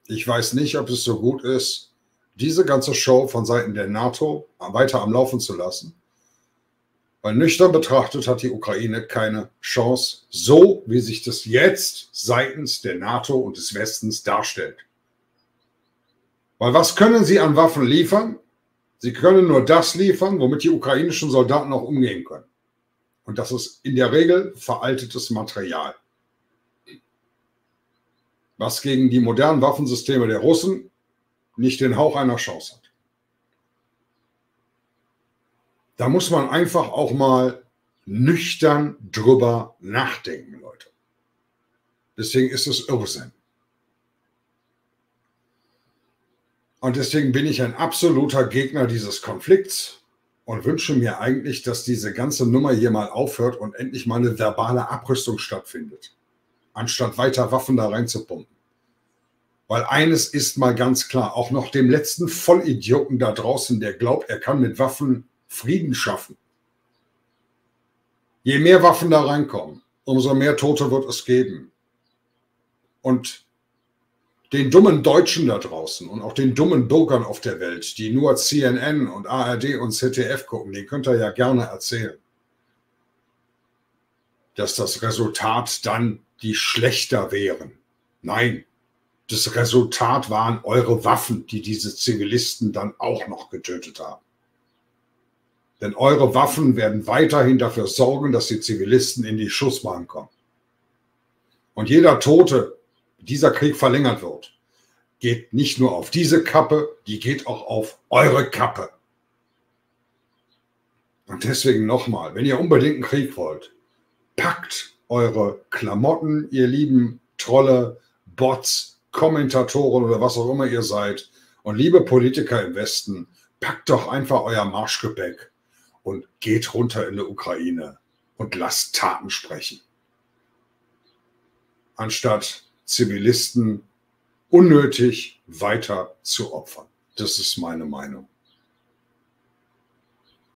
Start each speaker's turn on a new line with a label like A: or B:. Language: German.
A: Ich weiß nicht, ob es so gut ist, diese ganze Show von Seiten der NATO weiter am Laufen zu lassen. Weil nüchtern betrachtet hat die Ukraine keine Chance, so wie sich das jetzt seitens der NATO und des Westens darstellt. Weil was können sie an Waffen liefern? Sie können nur das liefern, womit die ukrainischen Soldaten auch umgehen können. Und das ist in der Regel veraltetes Material, was gegen die modernen Waffensysteme der Russen nicht den Hauch einer Chance hat. Da muss man einfach auch mal nüchtern drüber nachdenken, Leute. Deswegen ist es Irrsinn. Und deswegen bin ich ein absoluter Gegner dieses Konflikts und wünsche mir eigentlich, dass diese ganze Nummer hier mal aufhört und endlich mal eine verbale Abrüstung stattfindet, anstatt weiter Waffen da reinzupumpen. Weil eines ist mal ganz klar, auch noch dem letzten Vollidioten da draußen, der glaubt, er kann mit Waffen Frieden schaffen. Je mehr Waffen da reinkommen, umso mehr Tote wird es geben. Und den dummen Deutschen da draußen und auch den dummen Bürgern auf der Welt, die nur CNN und ARD und ZDF gucken, den könnt ihr ja gerne erzählen, dass das Resultat dann die schlechter wären. Nein, das Resultat waren eure Waffen, die diese Zivilisten dann auch noch getötet haben. Denn eure Waffen werden weiterhin dafür sorgen, dass die Zivilisten in die Schussbahn kommen. Und jeder Tote, dieser Krieg verlängert wird, geht nicht nur auf diese Kappe, die geht auch auf eure Kappe. Und deswegen nochmal, wenn ihr unbedingt einen Krieg wollt, packt eure Klamotten, ihr lieben Trolle, Bots, Kommentatoren oder was auch immer ihr seid. Und liebe Politiker im Westen, packt doch einfach euer Marschgepäck und geht runter in die Ukraine und lasst Taten sprechen. Anstatt Zivilisten unnötig weiter zu opfern. Das ist meine Meinung.